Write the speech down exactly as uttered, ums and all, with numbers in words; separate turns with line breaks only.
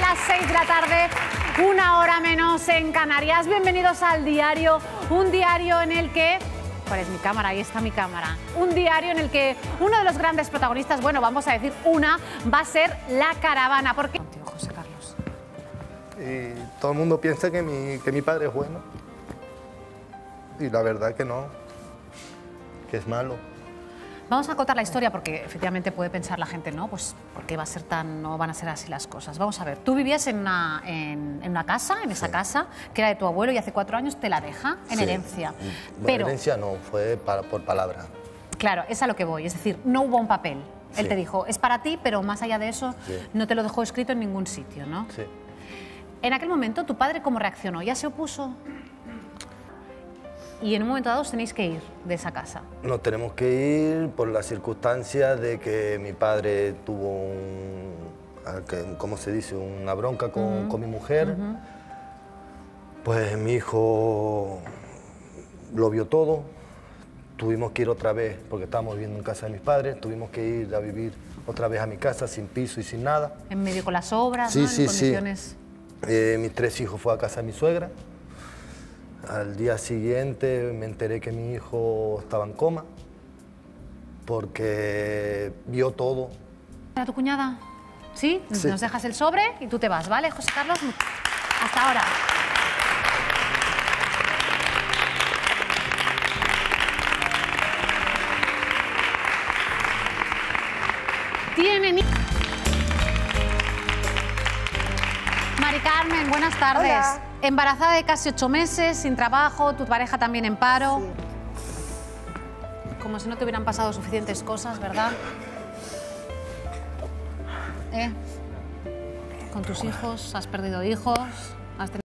las seis de la tarde, una hora menos en Canarias. Bienvenidos al diario, un diario en el que... ¿Cuál es mi cámara? Ahí está mi cámara. Un diario en el que uno de los grandes protagonistas, bueno, vamos a decir una, va a ser La Caravana. ¿Por qué? Contigo, José Carlos.
Y todo el mundo piensa que mi, que mi padre es bueno. Y la verdad que no, que es malo.
Vamos a contar la historia porque efectivamente puede pensar la gente, ¿no? Pues, ¿por qué va a ser tan, no van a ser así las cosas? Vamos a ver, tú vivías en una, en, en una casa, en esa
Sí.
casa, que era de tu abuelo y hace cuatro años te la deja en
Sí.
herencia.
Bueno,
Pero,
herencia no, fue para, por palabra.
claro, es a lo que voy, es decir, no hubo un papel. Él
Sí.
te dijo, es para ti, pero más allá de eso,
Sí.
no te lo dejó escrito en ningún sitio, ¿no?
Sí.
En aquel momento, ¿tu padre cómo reaccionó? ¿Ya se opuso? Y en un momento dado os tenéis que ir de esa casa.
Nos tenemos que ir por la circunstancia de que mi padre tuvo un, ¿cómo se dice? Una bronca con,
Uh-huh.
con mi mujer.
Uh-huh.
Pues mi hijo lo vio todo. Tuvimos que ir otra vez, porque estábamos viviendo en casa de mis padres, tuvimos que ir a vivir otra vez a mi casa sin piso y sin nada.
En medio con las obras,
Sí,
¿no?
sí,
En
sí.
condiciones...
Eh, mis tres hijos fue a casa de mi suegra. Al día siguiente me enteré que mi hijo estaba en coma porque vio todo.
¿Era tu cuñada? ¿Sí?
Sí.
Nos dejas el sobre y tú te vas, ¿vale, José Carlos? Hasta ahora. Tiene ni... Mari Carmen, buenas tardes.
Hola.
Embarazada de casi ocho meses, sin trabajo, tu pareja también en paro.
Sí.
Como si no te hubieran pasado suficientes cosas, ¿verdad? ¿Eh? Con tus hijos, has perdido hijos, has tenido...